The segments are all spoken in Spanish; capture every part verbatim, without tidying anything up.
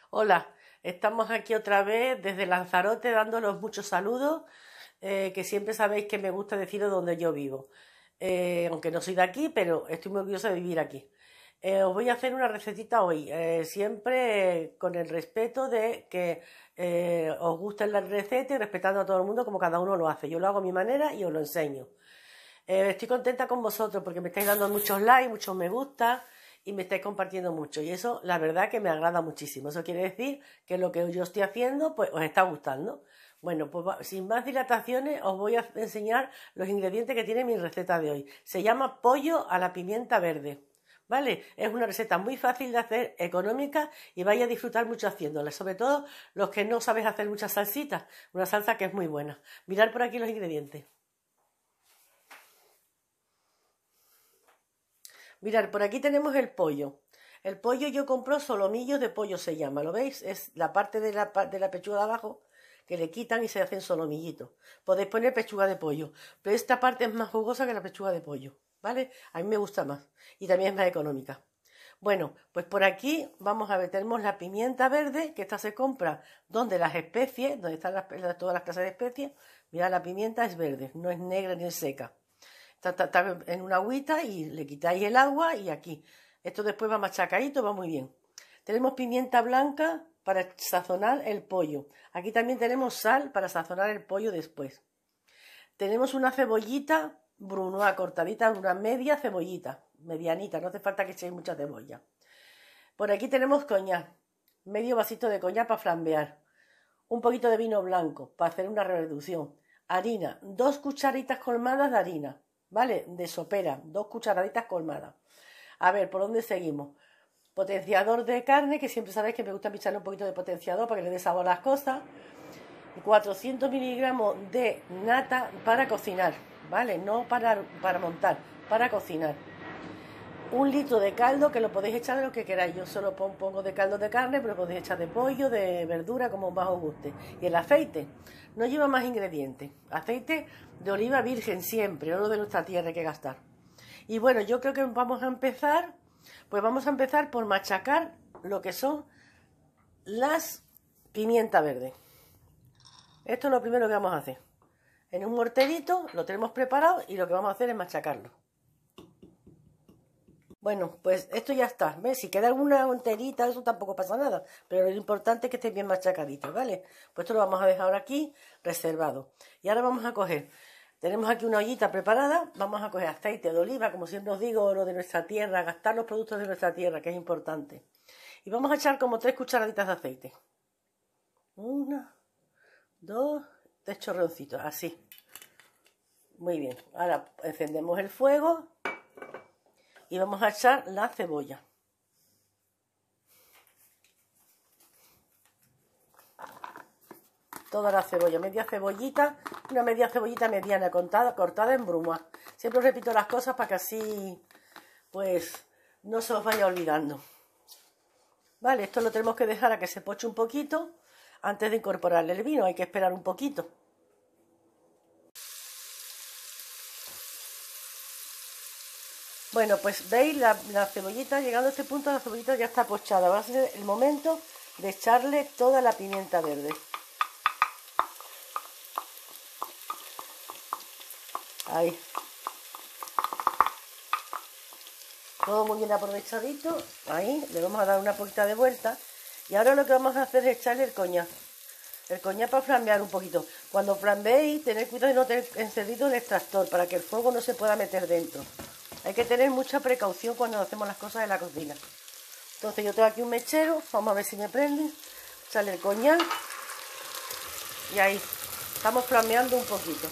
Hola, estamos aquí otra vez desde Lanzarote dándonos muchos saludos, eh, que siempre sabéis que me gusta deciros dónde yo vivo. Eh, aunque no soy de aquí, pero estoy muy orgullosa de vivir aquí. Eh, os voy a hacer una recetita hoy, eh, siempre eh, con el respeto de que eh, os gusten las recetas y respetando a todo el mundo como cada uno lo hace. Yo lo hago a mi manera y os lo enseño. Eh, estoy contenta con vosotros porque me estáis dando muchos likes, muchos me gusta y me estáis compartiendo mucho. Y eso, la verdad, que me agrada muchísimo. Eso quiere decir que lo que yo estoy haciendo, pues os está gustando. Bueno, pues sin más dilataciones, os voy a enseñar los ingredientes que tiene mi receta de hoy. Se llama pollo a la pimienta verde. ¿Vale? Es una receta muy fácil de hacer, económica y vais a disfrutar mucho haciéndola. Sobre todo los que no sabéis hacer muchas salsitas. Una salsa que es muy buena. Mirad por aquí los ingredientes. Mirad, por aquí tenemos el pollo. El pollo yo compro solomillos de pollo, se llama, ¿lo veis? Es la parte de la, de la pechuga de abajo que le quitan y se hacen solomillitos. Podéis poner pechuga de pollo, pero esta parte es más jugosa que la pechuga de pollo, ¿vale? A mí me gusta más y también es más económica. Bueno, pues por aquí vamos a ver, tenemos la pimienta verde, que esta se compra donde las especies, donde están las, todas las clases de especies. Mirad, la pimienta es verde, no es negra ni es seca. Está, está, está en una agüita y le quitáis el agua y aquí. Esto después va machacadito, va muy bien. Tenemos pimienta blanca para sazonar el pollo. Aquí también tenemos sal para sazonar el pollo después. Tenemos una cebollita brunoise cortadita, una media cebollita, medianita, no hace falta que echéis mucha cebolla. Por aquí tenemos coñac, medio vasito de coñac para flambear. Un poquito de vino blanco para hacer una reducción. Harina, dos cucharitas colmadas de harina. ¿Vale? De sopera, dos cucharaditas colmadas. A ver, ¿por dónde seguimos? Potenciador de carne, que siempre sabéis que me gusta echarle un poquito de potenciador para que le dé sabor a las cosas. cuatrocientos miligramos de nata para cocinar, ¿vale? No para, para montar, para cocinar. Un litro de caldo, que lo podéis echar de lo que queráis. Yo solo pongo de caldo de carne, pero podéis echar de pollo, de verdura, como más os guste. Y el aceite no lleva más ingredientes. Aceite de oliva virgen siempre, oro de nuestra tierra, hay que gastar. Y bueno, yo creo que vamos a empezar, pues vamos a empezar por machacar lo que son las pimientas verdes. Esto es lo primero que vamos a hacer. En un morterito lo tenemos preparado y lo que vamos a hacer es machacarlo. Bueno, pues esto ya está, ¿ves? Si queda alguna enterita, eso tampoco pasa nada, pero lo importante es que esté bien machacadito, ¿vale? Pues esto lo vamos a dejar ahora aquí reservado. Y ahora vamos a coger, tenemos aquí una ollita preparada, vamos a coger aceite de oliva, como siempre os digo, lo de nuestra tierra, gastar los productos de nuestra tierra, que es importante. Y vamos a echar como tres cucharaditas de aceite. Una, dos, tres chorroncitos, así. Muy bien, ahora encendemos el fuego. Y vamos a echar la cebolla. Toda la cebolla, media cebollita, una media cebollita mediana cortada, cortada en brunoise. Siempre os repito las cosas para que así, pues, no se os vaya olvidando. Vale, esto lo tenemos que dejar a que se poche un poquito antes de incorporarle el vino. Hay que esperar un poquito. Bueno, pues veis la, la cebollita, llegando a este punto la cebollita ya está pochada. Va a ser el momento de echarle toda la pimienta verde. Ahí. Todo muy bien aprovechadito. Ahí, le vamos a dar una poquita de vuelta. Y ahora lo que vamos a hacer es echarle el coñac. El coñac para flambear un poquito. Cuando flambeéis, tened cuidado de no tener encendido el extractor para que el fuego no se pueda meter dentro. Hay que tener mucha precaución cuando hacemos las cosas en la cocina. Entonces yo tengo aquí un mechero, vamos a ver si me prende. Sale el coñac. Y ahí, estamos flameando un poquito.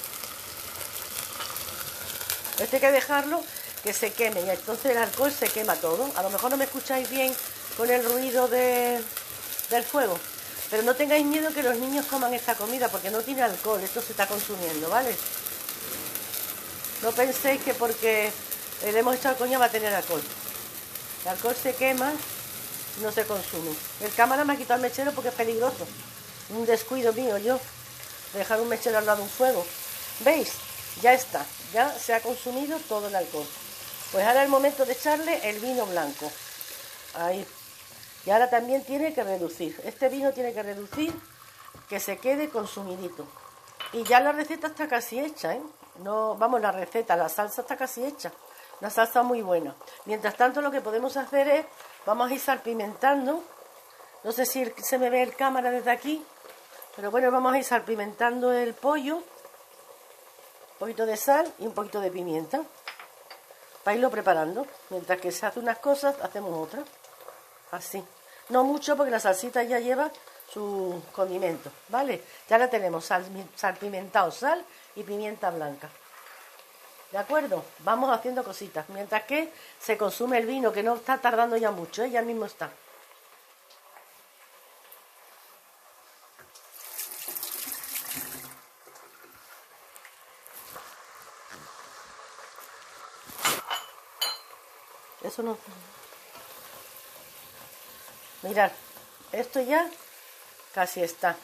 Esto hay que dejarlo que se queme y entonces el alcohol se quema todo. A lo mejor no me escucháis bien con el ruido de, del fuego. Pero no tengáis miedo que los niños coman esta comida porque no tiene alcohol, esto se está consumiendo, ¿vale? No penséis que porque le hemos echado coñac va a tener alcohol. El alcohol se quema, no se consume. El cámara me ha quitado el mechero porque es peligroso. Un descuido mío yo, dejar un mechero al lado de un fuego. ¿Veis? Ya está, ya se ha consumido todo el alcohol. Pues ahora es el momento de echarle el vino blanco. Ahí. Y ahora también tiene que reducir. Este vino tiene que reducir, que se quede consumidito. Y ya la receta está casi hecha, ¿eh? No, vamos, la receta, la salsa está casi hecha. Una salsa muy buena. Mientras tanto, lo que podemos hacer es, vamos a ir salpimentando. No sé si se me ve el cámara desde aquí, pero bueno, vamos a ir salpimentando el pollo. Un poquito de sal y un poquito de pimienta. Para irlo preparando. Mientras que se hace unas cosas, hacemos otras. Así. No mucho porque la salsita ya lleva su condimento, ¿vale? Ya la tenemos, sal, salpimentado, sal y pimienta blanca. ¿De acuerdo? Vamos haciendo cositas. Mientras que se consume el vino, que no está tardando ya mucho, ¿eh? Ya mismo está. Eso no... Mirad, esto ya casi está.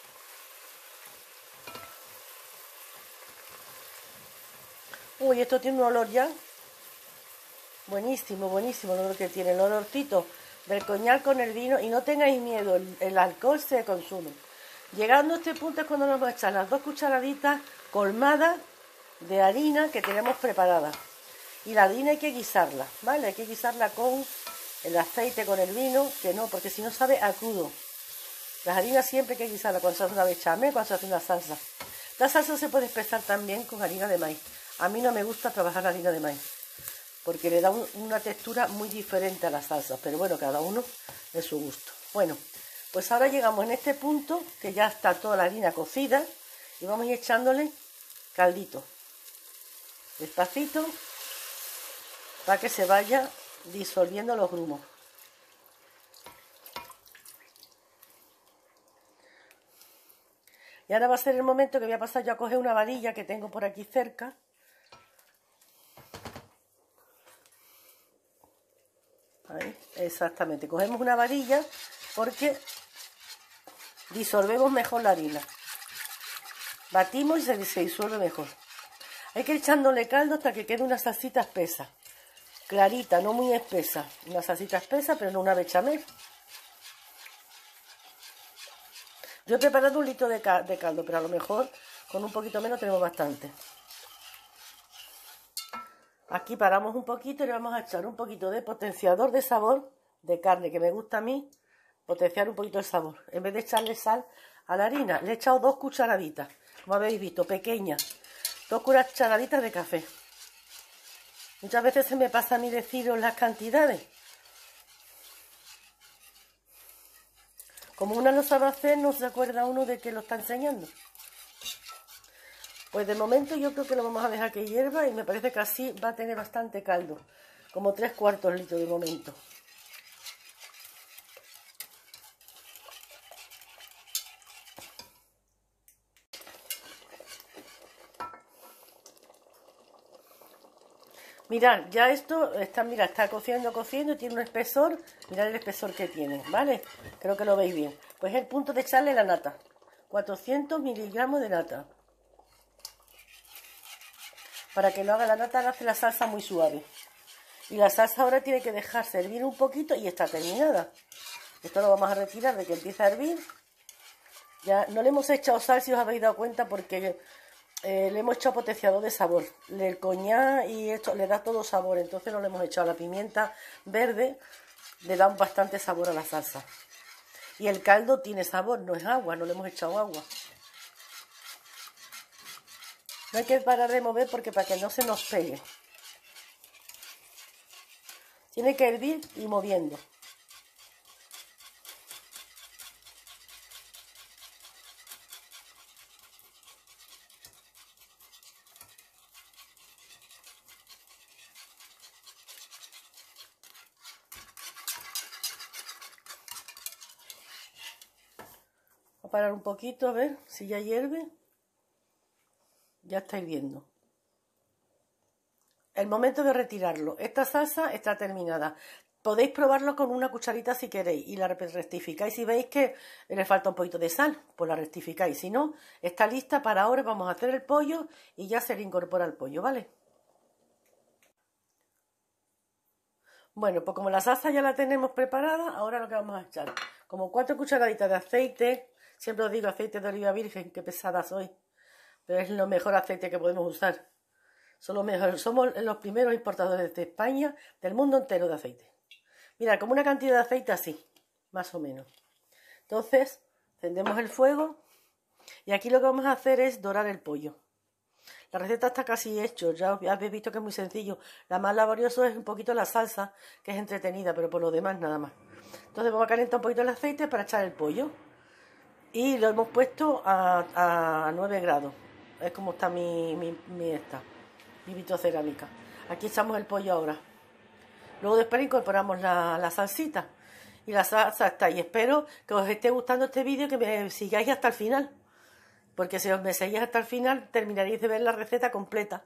Uy, esto tiene un olor ya buenísimo, buenísimo el olor que tiene, el olorcito del coñac con el vino. Y no tengáis miedo, el, el alcohol se consume. Llegando a este punto es cuando nos vamos a echar las dos cucharaditas colmadas de harina que tenemos preparada. Y la harina hay que guisarla, ¿vale? Hay que guisarla con el aceite, con el vino, que no, porque si no sabe a crudo. Las harinas siempre hay que guisarla cuando se hace una bechamel, cuando se hace una salsa. La salsa se puede espesar también con harina de maíz. A mí no me gusta trabajar la harina de maíz, porque le da un, una textura muy diferente a la salsa. Pero bueno, cada uno de su gusto. Bueno, pues ahora llegamos en este punto, que ya está toda la harina cocida, y vamos a ir echándole caldito. Despacito, para que se vaya disolviendo los grumos. Y ahora va a ser el momento que voy a pasar yo a coger una varilla que tengo por aquí cerca. Ahí, exactamente. Cogemos una varilla porque disolvemos mejor la harina. Batimos y se, se disuelve mejor. Hay que ir echándole caldo hasta que quede una salsita espesa. Clarita, no muy espesa. Una salsita espesa, pero no una bechamel. Yo he preparado un litro de, cal de caldo, pero a lo mejor con un poquito menos tenemos bastante. Aquí paramos un poquito y le vamos a echar un poquito de potenciador de sabor de carne, que me gusta a mí potenciar un poquito el sabor. En vez de echarle sal a la harina, le he echado dos cucharaditas, como habéis visto, pequeñas. Dos cucharaditas de café. Muchas veces se me pasa a mí deciros las cantidades. Como una no sabe hacer, no se acuerda uno de que lo está enseñando. Pues de momento yo creo que lo vamos a dejar que hierva y me parece que así va a tener bastante caldo. Como tres cuartos de litro de momento. Mirad, ya esto está, mira, está cociendo, cociendo, tiene un espesor. Mirad el espesor que tiene, ¿vale? Creo que lo veis bien. Pues es el punto de echarle la nata. cuatrocientos miligramos de nata. Para que no haga la nata, hace la salsa muy suave. Y la salsa ahora tiene que dejarse hervir un poquito y está terminada. Esto lo vamos a retirar de que empiece a hervir. Ya no le hemos echado sal, si os habéis dado cuenta, porque eh, le hemos echado potenciador de sabor. El coñac y esto le da todo sabor, entonces no le hemos echado la pimienta verde, le da bastante sabor a la salsa. Y el caldo tiene sabor, no es agua, no le hemos echado agua. No hay que parar de mover porque para que no se nos pegue. Tiene que hervir y moviendo. Voy a parar un poquito a ver si ya hierve. Ya está hirviendo. El momento de retirarlo. Esta salsa está terminada. Podéis probarlo con una cucharita si queréis y la rectificáis. Si veis que le falta un poquito de sal, pues la rectificáis. Si no, está lista para ahora. Vamos a hacer el pollo y ya se le incorpora el pollo, ¿vale? Bueno, pues como la salsa ya la tenemos preparada, ahora lo que vamos a echar, como cuatro cucharaditas de aceite. Siempre os digo aceite de oliva virgen, qué pesada soy, pero es lo mejor aceite que podemos usar. Son los mejores, somos los primeros importadores de España, del mundo entero de aceite. Mirad, como una cantidad de aceite así, más o menos. Entonces, encendemos el fuego y aquí lo que vamos a hacer es dorar el pollo. La receta está casi hecha, ya habéis visto que es muy sencillo. La más laborioso es un poquito la salsa, que es entretenida, pero por lo demás nada más. Entonces vamos a calentar un poquito el aceite para echar el pollo. Y lo hemos puesto a, a nueve grados. Es como está mi, mi, mi esta, mi vitrocerámica. Aquí echamos el pollo ahora. Luego después incorporamos la, la salsita. Y la salsa está. Y espero que os esté gustando este vídeo, que me sigáis hasta el final. Porque si os me seguís hasta el final, terminaréis de ver la receta completa.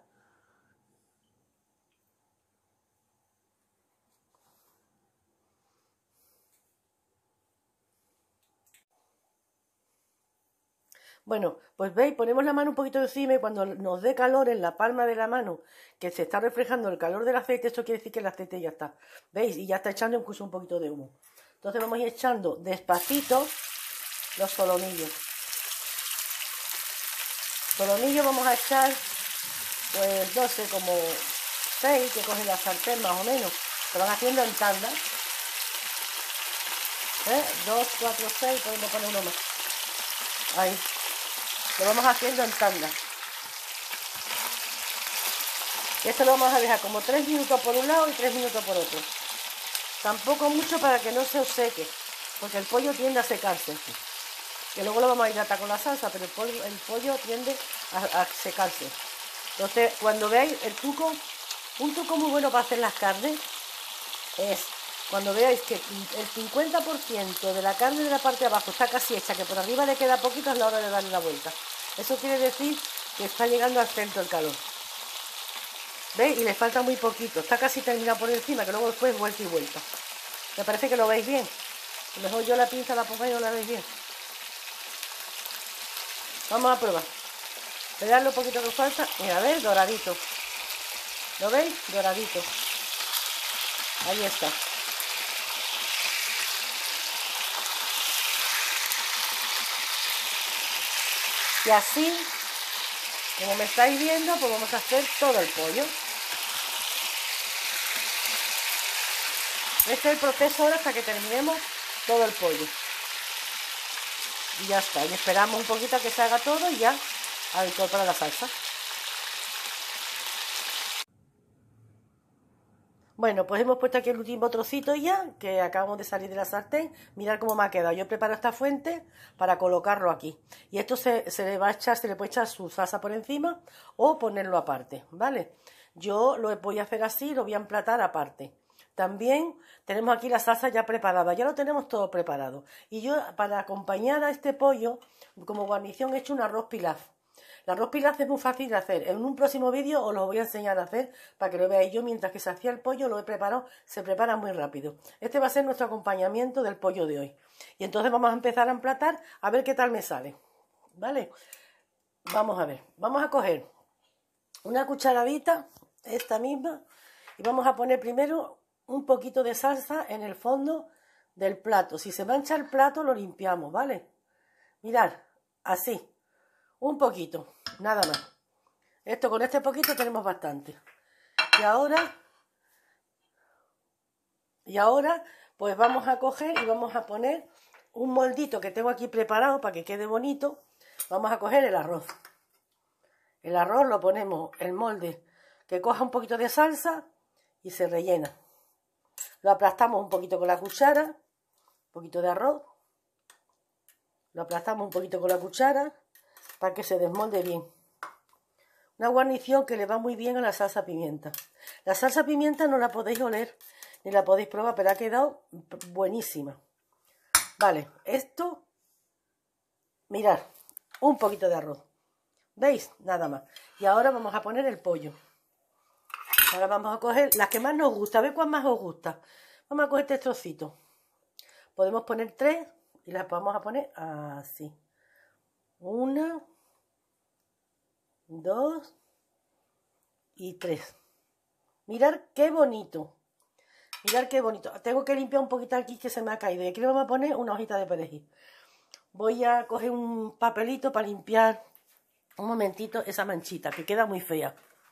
Bueno, pues veis, ponemos la mano un poquito encima y cuando nos dé calor en la palma de la mano, que se está reflejando el calor del aceite, esto quiere decir que el aceite ya está. ¿Veis? Y ya está echando incluso un poquito de humo. Entonces vamos a ir echando despacito los solomillos. Solomillos vamos a echar, pues no sé, como seis que coge la sartén más o menos. Se van haciendo en tanda. ¿Eh? Dos, cuatro, seis, podemos poner uno más. Ahí. Lo vamos haciendo en tanda. Y esto lo vamos a dejar como tres minutos por un lado y tres minutos por otro. Tampoco mucho para que no se os seque, porque el pollo tiende a secarse. Que luego lo vamos a hidratar con la salsa, pero el pollo, el pollo tiende a, a secarse. Entonces, cuando veáis el truco, un truco muy bueno para hacer las carnes es cuando veáis que el cincuenta por ciento de la carne de la parte de abajo está casi hecha, que por arriba le queda poquito, es la hora de darle la vuelta. Eso quiere decir que está llegando al centro el calor. ¿Veis? Y le falta muy poquito. Está casi terminado por encima, que luego después vuelta y vuelta. Me parece que lo veis bien. A lo mejor yo la pinza la pongo y no la veis bien. Vamos a probar. Le dan lo poquito que falta. Mira, a ver, doradito. ¿Lo veis? Doradito. Ahí está. Y así, como me estáis viendo, pues vamos a hacer todo el pollo. Este es el proceso ahora hasta que terminemos todo el pollo. Y ya está. Y esperamos un poquito a que se haga todo y ya a incorporar la salsa. Bueno, pues hemos puesto aquí el último trocito ya, que acabamos de salir de la sartén. Mirad cómo me ha quedado. Yo he preparado esta fuente para colocarlo aquí. Y esto se, se le va a echar, se le puede echar su salsa por encima o ponerlo aparte, ¿vale? Yo lo voy a hacer así, lo voy a emplatar aparte. También tenemos aquí la salsa ya preparada, ya lo tenemos todo preparado. Y yo, para acompañar a este pollo, como guarnición, he hecho un arroz pilaf. El arroz pilaf es muy fácil de hacer. En un próximo vídeo os lo voy a enseñar a hacer para que lo veáis. Yo, mientras que se hacía el pollo, lo he preparado, se prepara muy rápido. Este va a ser nuestro acompañamiento del pollo de hoy. Y entonces vamos a empezar a emplatar a ver qué tal me sale. ¿Vale? Vamos a ver. Vamos a coger una cucharadita, esta misma, y vamos a poner primero un poquito de salsa en el fondo del plato. Si se mancha el plato, lo limpiamos, ¿vale? Mirad, así. Un poquito, nada más. Esto con este poquito tenemos bastante. Y ahora, y ahora, pues vamos a coger y vamos a poner un moldito que tengo aquí preparado para que quede bonito. Vamos a coger el arroz. El arroz lo ponemos el molde que coja un poquito de salsa y se rellena. Lo aplastamos un poquito con la cuchara, un poquito de arroz. Lo aplastamos un poquito con la cuchara para que se desmolde bien. Una guarnición que le va muy bien a la salsa pimienta. La salsa pimienta no la podéis oler ni la podéis probar, pero ha quedado buenísima. Vale, esto, mirad, un poquito de arroz. ¿Veis? Nada más. Y ahora vamos a poner el pollo. Ahora vamos a coger las que más nos gusta. A ver cuál más os gusta. Vamos a coger este trocito. Podemos poner tres y las vamos a poner así. Una, dos y tres. Mirad qué bonito. Mirad qué bonito. Tengo que limpiar un poquito aquí que se me ha caído. Y aquí le vamos a poner una hojita de perejil. Voy a coger un papelito para limpiar un momentito esa manchita, que queda muy fea.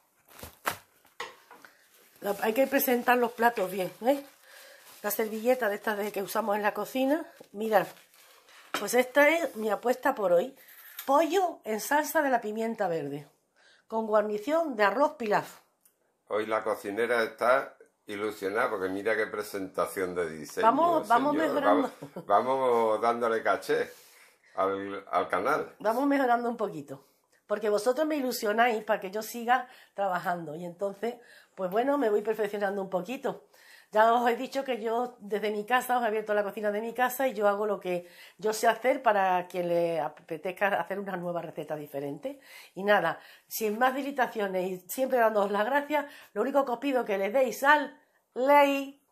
Hay que presentar los platos bien, ¿veis? La servilleta de estas de que usamos en la cocina. Mirad, pues esta es mi apuesta por hoy. Pollo en salsa de la pimienta verde, con guarnición de arroz pilaf. Hoy la cocinera está ilusionada porque mira qué presentación de diseño. Vamos, vamos señor. mejorando. Vamos, vamos dándole caché al, al canal. Vamos mejorando un poquito. Porque vosotros me ilusionáis para que yo siga trabajando. Y entonces, pues bueno, me voy perfeccionando un poquito. Ya os he dicho que yo desde mi casa, os he abierto la cocina de mi casa y yo hago lo que yo sé hacer para quien le apetezca hacer una nueva receta diferente. Y nada, sin más dilataciones y siempre dándoos las gracias, lo único que os pido es que le deis al like.